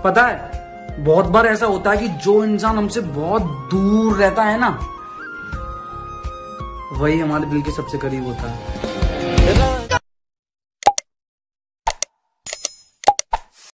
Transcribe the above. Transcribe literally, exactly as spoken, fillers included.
पता है बहुत बार ऐसा होता है कि जो इंसान हमसे बहुत दूर रहता है ना, वही हमारे दिल के सबसे करीब होता है।